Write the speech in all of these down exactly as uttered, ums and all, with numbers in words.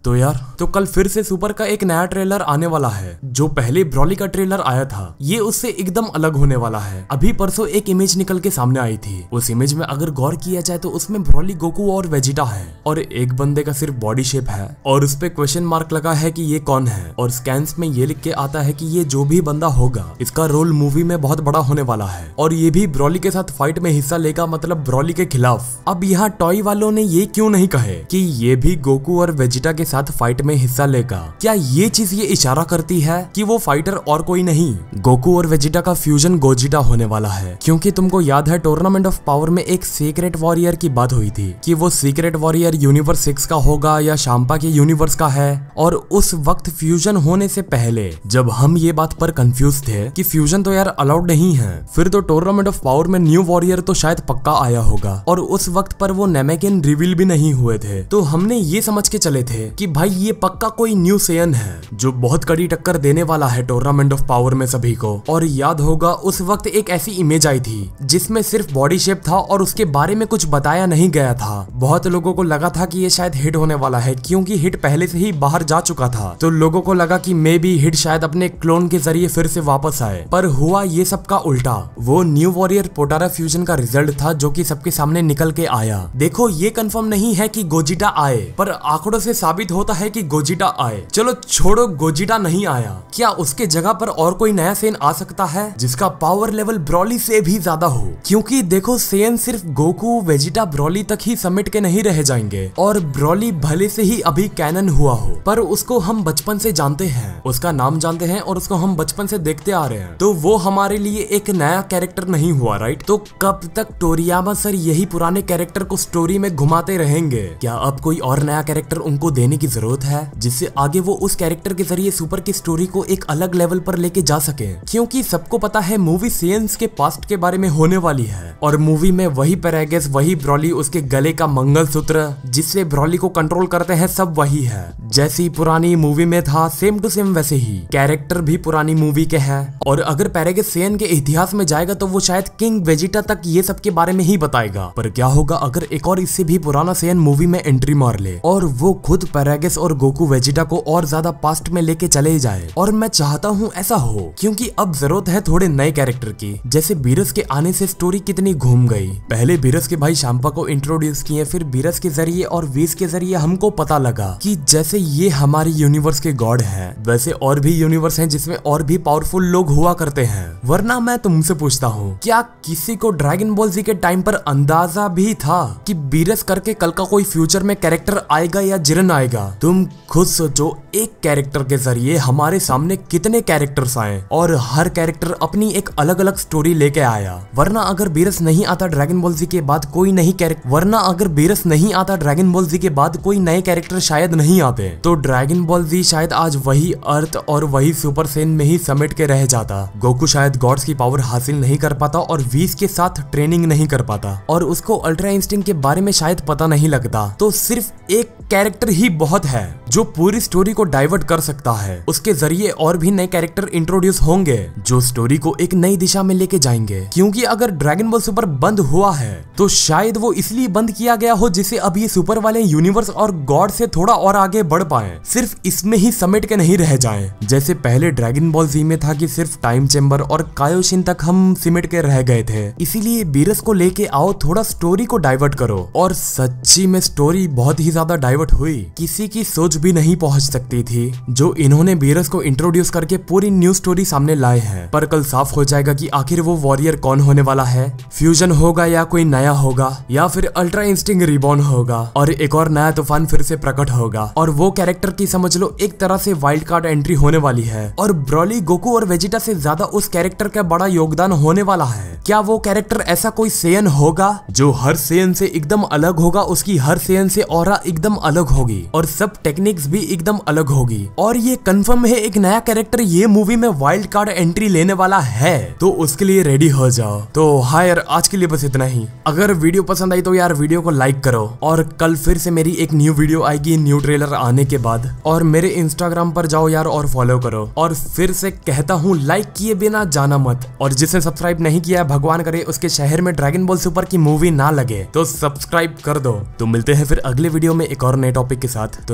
तो यार तो कल फिर से सुपर का एक नया ट्रेलर आने वाला है। जो पहले ब्रॉली का ट्रेलर आया था ये उससे एकदम अलग होने वाला है। अभी परसों एक इमेज निकल के सामने आई थी। उस इमेज में अगर गौर किया जाए तो उसमें ब्रॉली, गोकू और वेजिटा है और एक बंदे का सिर्फ बॉडी शेप है और उस पे क्वेश्चन मार्क लगा है कि ये कौन है। और स्कैन्स में ये लिख के आता है कि ये जो भी बंदा होगा इसका रोल मूवी में बहुत बड़ा होने वाला है और ये भी ब्रॉली के साथ फाइट में हिस्सा लेगा, मतलब ब्रॉली के खिलाफ। अब यहाँ टॉय वालों ने ये क्यों नहीं कहे कि ये भी गोकू और वेजिटा के साथ फाइट में हिस्सा लेगा? क्या ये चीज ये इशारा करती है कि वो फाइटर और कोई नहीं, गोकू और वेजिटा का फ्यूजन गोजिटा होने वाला है? क्योंकि तुमको याद है टूर्नामेंट ऑफ पावर में एक सीक्रेट वॉरियर की बात हुई थी कि वो सीक्रेट वॉरियर यूनिवर्स सिक्स का होगा या शाम्पा के यूनिवर्स का है। और उस वक्त फ्यूजन होने से पहले जब हम ये बात पर कंफ्यूज थे कि फ्यूजन तो यार अलाउड नहीं है, फिर तो टूर्नामेंट ऑफ पावर में न्यू वॉरियर तो शायद पक्का आया होगा और उस वक्त पर वो नेमेकिन रिवील भी नहीं हुए थे। तो हमने ये समझ के चले थे कि भाई ये पक्का कोई न्यू सेयन है जो बहुत कड़ी टक्कर देने वाला है टूर्नामेंट ऑफ पावर में सभी को। और याद होगा उस वक्त एक ऐसी इमेज आई थी जिसमें सिर्फ बॉडी शेप था और उसके बारे में कुछ बताया नहीं गया था। बहुत लोगों को लगा था कि ये शायद हिट होने वाला है क्योंकि हिट पहले से ही बाहर जा चुका था, तो लोगों को लगा कि मे बी हिट शायद अपने क्लोन के जरिए फिर से वापस आए। पर हुआ ये सब का उल्टा। वो न्यू वॉरियर पोटारा फ्यूजन का रिजल्ट था जो कि सबके सामने निकल के आया। देखो ये कंफर्म नहीं है कि गोजिटा आए, पर आंकड़ों से साबित होता है कि गोजिटा आए। चलो छोड़ो गोजिटा नहीं आया, क्या उसके जगह पर और कोई नया सेन आ सकता है जिसका पावर लेवल ब्रॉली से भी ज्यादा हो? क्योंकि देखो सेन सिर्फ गोकू, वेजिटा, ब्रॉली तक ही समेट के नहीं रह जाएंगे और ब्रॉली भले से ही अभी कैनन हुआ हो पर उसको हम बचपन से जानते हैं, उसका नाम जानते हैं और उसको हम बचपन से देखते आ रहे हैं, तो वो हमारे लिए एक नया कैरेक्टर नहीं हुआ, राइट? तो कब तक टोरियामा सर यही पुराने कैरेक्टर को स्टोरी में घुमाते रहेंगे? क्या अब कोई और नया कैरेक्टर उनको देने की जरूरत है जिससे आगे वो उस कैरेक्टर के जरिए सुपर की स्टोरी को एक अलग लेवल पर लेके जा सके? क्योंकि सबको पता है मूवी सेयंस के पास्ट के बारे में होने वाली है और मूवी में वही पैरागस, वही ब्रॉली, उसके गले का मंगलसूत्र जिससे ब्रॉली को कंट्रोल करते हैं, सब वही है जैसी पुरानी मूवी में था। सेम टू सेम वैसे ही कैरेक्टर भी पुरानी मूवी के हैं और अगर पैरागस सेयन के इतिहास में जाएगा तो वो शायद किंग वेजिटा तक ये सब के बारे में ही बताएगा। पर क्या होगा अगर एक और इससे भी पुराना सेयन मूवी में एंट्री मार ले और वो खुद पैरागस और गोकू वेजिटा को और ज्यादा पास्ट में लेके चले जाए? और मैं चाहता हूँ ऐसा हो क्योंकि अब जरूरत है थोड़े नए कैरेक्टर की। जैसे बीरस के आने से स्टोरी कितनी घूम गई। पहले बीरस के भाई शाम्पा को इंट्रोड्यूस किए, फिर बीरस के जरिए और वीस के जरिए हमको पता लगा कि जैसे ये हमारी यूनिवर्स के गॉड है वैसे और भी यूनिवर्स हैं जिसमें और भी पावरफुल लोग हुआ करते हैं। वरना मैं तुमसे पूछता हूँ, क्या किसी को ड्रैगन बॉल जी के टाइम पर अंदाजा भी था कि बीरस करके कल का कोई फ्यूचर में कैरेक्टर आएगा या जिरन आएगा? तुम खुद सोचो, एक कैरेक्टर के जरिए हमारे सामने कितने कैरेक्टर्स आए और हर कैरेक्टर अपनी एक अलग अलग स्टोरी लेके आया। वरना अगर बीरस नहीं आता ड्रैगन बॉल जी के बाद कोई नहीं कैरेक्टर वरना अगर बीरस नहीं आता ड्रैगन बॉल जी के बाद कोई नए कैरेक्टर शायद नहीं आते, तो ड्रैगन बॉल जी शायद आज वही अर्थ और वही सुपर सेन में ही समेट के रह जाता। गोकू शायद गॉड्स की पावर हासिल नहीं कर पाता और वीस के साथ ट्रेनिंग नहीं कर पाता और उसको अल्ट्रा इंस्टिंक्ट के बारे में शायद पता नहीं लगता। तो सिर्फ एक कैरेक्टर ही बहुत है जो पूरी स्टोरी को डाइवर्ट कर सकता है। उसके जरिए और भी नए कैरेक्टर इंट्रोड्यूस होंगे जो स्टोरी को एक नई दिशा में लेके जाएंगे। क्योंकि अगर ड्रैगन बॉल सुपर बंद हुआ है तो शायद वो इसलिए बंद किया गया हो जिससे अब ये सुपर वाले यूनिवर्स और गॉड से थोड़ा और आगे बढ़ पाए, सिर्फ इसमें ही समेट के नहीं रह जाएं। जैसे पहले ड्रैगन बॉल जी में था कि सिर्फ टाइम चेंबर और कायोशिन तक हम सिमट के रह गए थे। इसीलिए बीरस को लेके आओ, थोड़ा स्टोरी को डाइवर्ट करो। और सच्ची में स्टोरी बहुत ही ज्यादा डाइवर्ट हुई, किसी की सोच भी नहीं पहुंच सकती थी जो इन्होंने बीरस को इंट्रोड्यूस करके पूरी न्यू स्टोरी सामने लाए हैं। पर कल साफ हो जाएगा कि आखिर वो वॉरियर कौन होने वाला है, फ्यूजन होगा या कोई नया होगा या फिर अल्ट्रा इंस्टिंक्ट रिबॉर्न होगा और एक और नया तूफान फिर से प्रकट होगा। और वो कैरेक्टर की समझ लो एक तरह से वाइल्ड कार्ड एंट्री होने वाली है और ब्रॉली, गोकू और वेजिटा से ज्यादा उस कैरेक्टर का बड़ा योगदान होने वाला है। क्या वो कैरेक्टर ऐसा कोई सेयन होगा जो हर सेयन से एकदम अलग होगा, उसकी हर सेयन से ऑरा एकदम अलग होगी और सब टेक्निक्स भी एकदम अलग होगी? और ये कंफर्म है एक नया कैरेक्टर ये मूवी में वाइल्ड कार्ड एंट्री लेने वाला है, तो उसके लिए रेडी हो जाओ। तो हाँ यार, आज के लिए बस इतना ही। अगर वीडियो पसंद आई तो यार वीडियो को लाइक करो और कल फिर से मेरी एक न्यू वीडियो आएगी न्यू ट्रेलर आने के बाद। और मेरे इंस्टाग्राम पर जाओ यार और फॉलो करो। और फिर से कहता हूँ लाइक किए बिना जाना मत, और जिसने सब्सक्राइब नहीं किया है भगवान करे उसके शहर में ड्रैगन बॉल सुपर की मूवी ना लगे, तो सब्सक्राइब कर दो। तो मिलते हैं फिर अगले वीडियो में एक और नए टॉपिक के साथ। तो नमस्ते।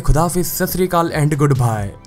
खुदाफिज, सत श्री अकाल एंड गुड बाय।